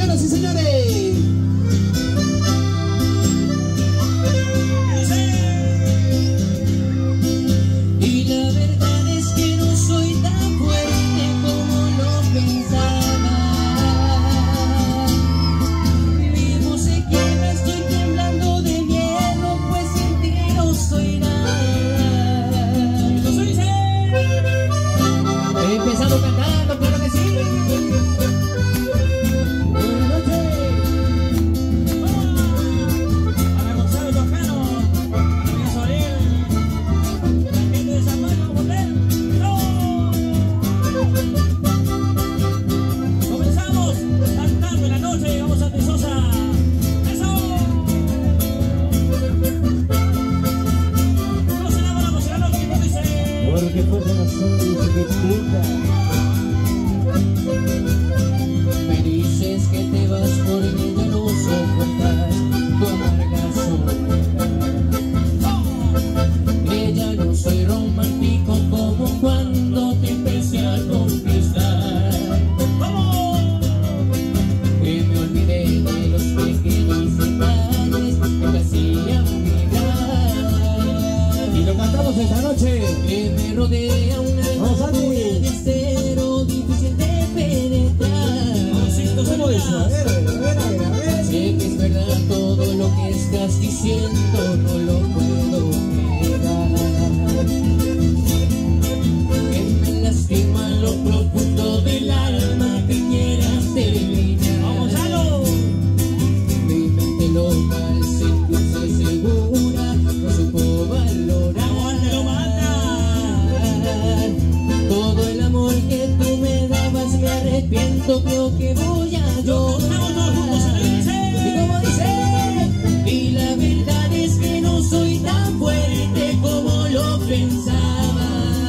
señoras y señores. Y la verdad es que no soy tan fuerte como lo pensaba. Mi voz se quiebra, estoy temblando de miedo, pues sin ti no soy nada. Empezamos cantando, claro que sí. Porque fue corazón chiquitita. Me dices que te vas porque ya no soportas tu amarga soledad. Que ya no soy romántico como cuando te empecé a conquistar. Que me olvidé de los pequeños detalles que me hacían vibrar. Y lo cantamos esta noche. Que me rodea una nube de cero difícil de penetrar. ¿Cómo dice? A ver. Sé que es verdad todo lo que estás diciendo, no lo puedo negar. Que me lastima en lo profundo del alma que quieras terminar. ¡Vamos, Chalo! Mi mente loca al sentirse segura no supo valorar. Todo el amor que tú me dabas me arrepiento, creo que voy a llorar. ¿Y cómo dice? Y la verdad es que no soy tan fuerte como lo pensaba.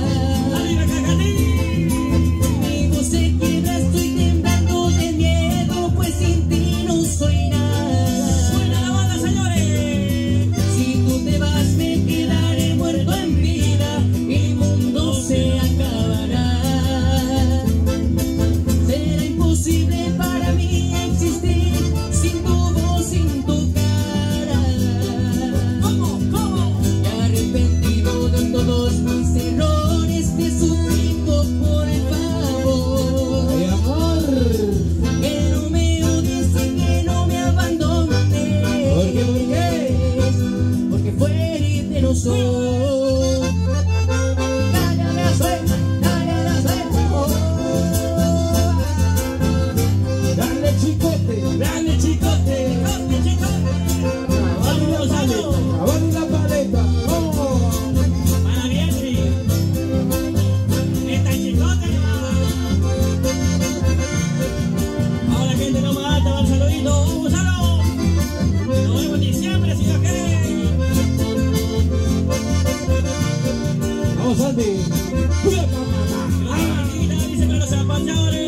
Mi voz se quiebra, estoy temblando de miedo, pues sin ti no soy nada. ¡Suena la banda, señores! Si tú te vas me quedaré muerto en vida, el mundo se acabará. Será imposible para mí existir sin tu voz, sin tu cara. ¿Cómo? Y arrepentido de todos mis errores, te suplico por favor. ¡Ay, amor! Que no me odies y que no me abandones. ¿Por qué? Porque fuerte no soy. ¡Grande chicote! ¡Vamos, la paleta! ¡Para Bielsi! ¡Esta chicote! Ahora gente no me alta, un saludito. ¡Vamos, Salo! Nos vemos en diciembre, si Dios quiere. ¡Vamos, Santi! Dice que los zapatadores.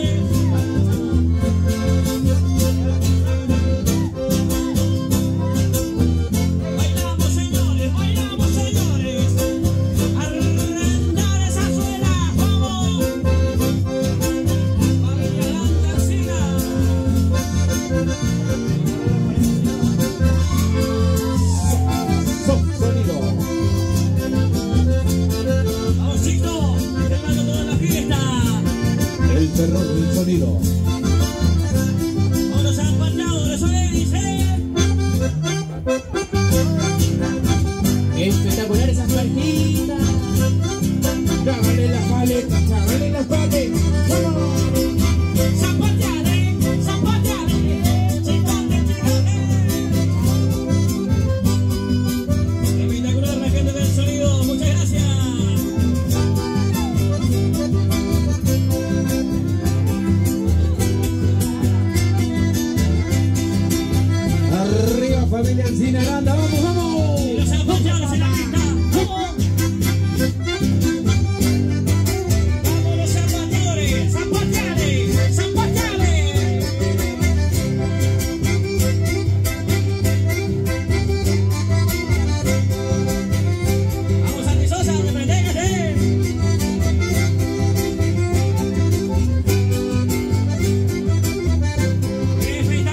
El terror del sonido. Ahora se han pasado, eso le dice. Espectacular esas partidas. Chágale las paletas, chágale las paletas. Zapateale, zapateale, chicote, chicote. Espectacular la gente del sonido, muchas gracias. Arriba familia Encina Aranda, vamos, vamos. Y los zapateales en la pista. Vamos los zapateadores, zapateales, zapateales. Vamos Santi Sosa, reprendégate. Espectacular.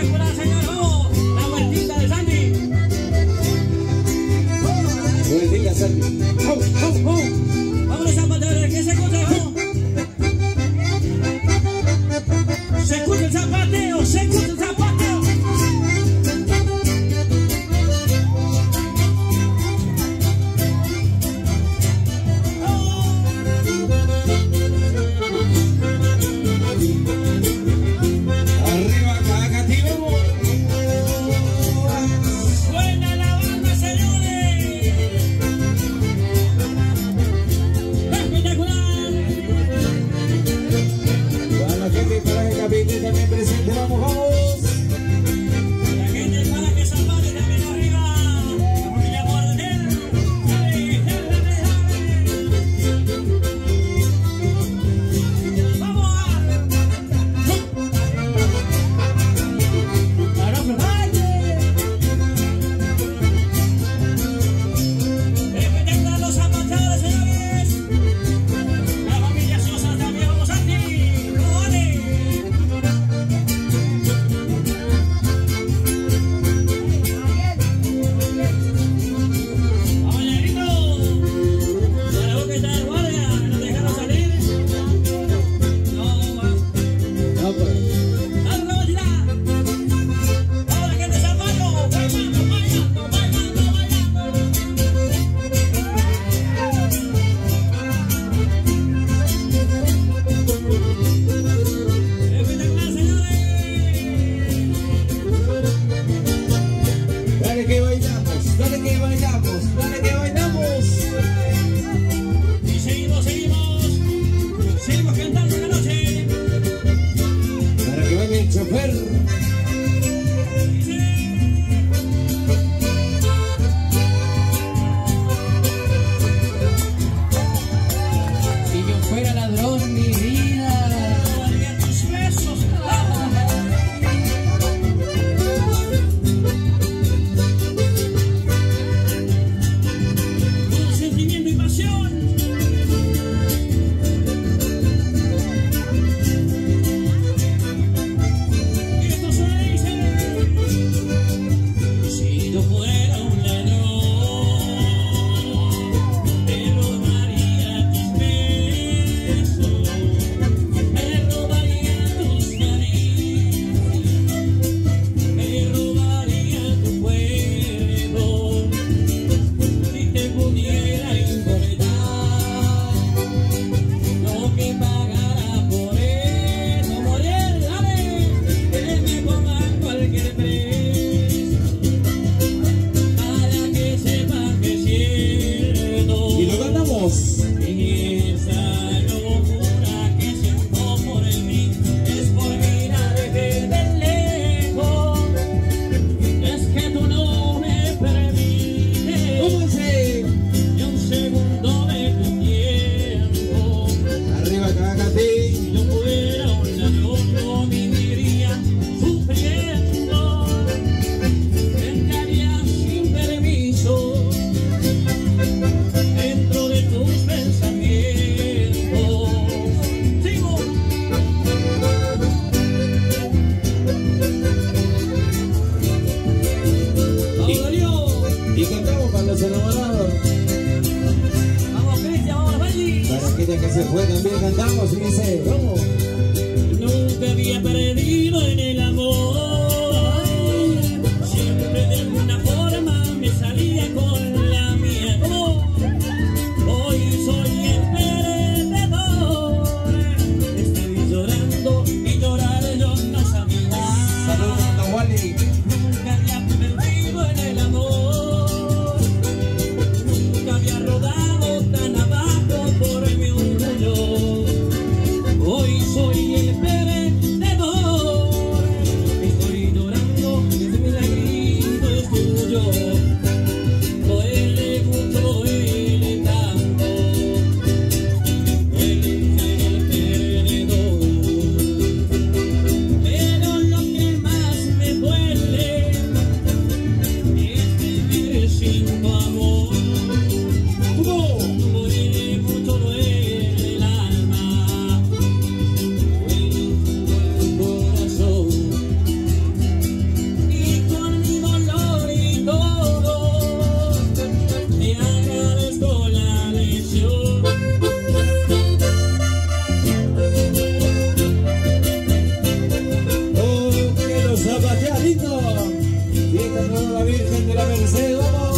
Virgen de la Merced, vamos.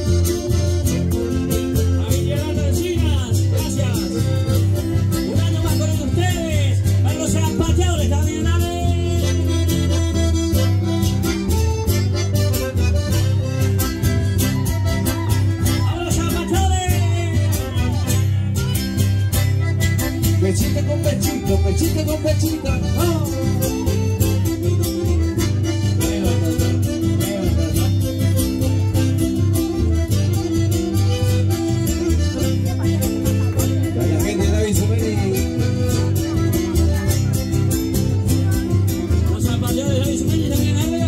Ahí llegando Encinas, gracias. Un año más con ustedes. Para los zapateadores también, dale. Pechito con pechito, pechito con pechito. ¡Oh! Para la gente de David Sumeri. Los zapateadores de David Sumeri también arriba.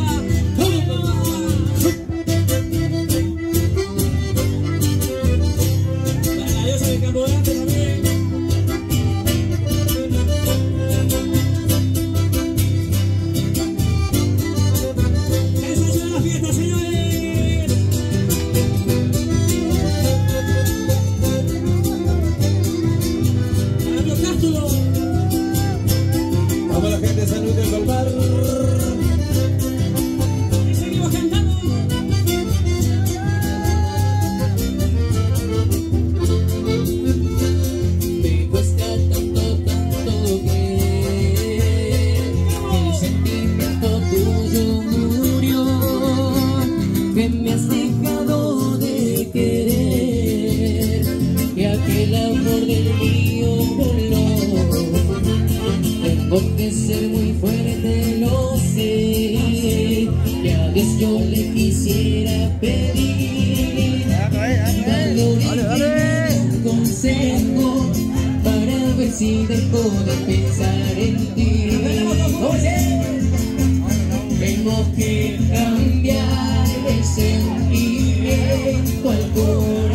Para la diosa del Campodante también. Vamos la gente de San Luis del Palmar. Y seguimos cantando. Me cuesta tanto, tanto que el sentimiento tuyo murió, que me has dejado de querer, que aquel amor del mío voló. Tengo que ser muy fuerte, lo sé, que a Dios yo le quisiera pedir valor y un consejo para ver si dejo de pensar en ti. Tengo que cambiar el sentimiento al corazón.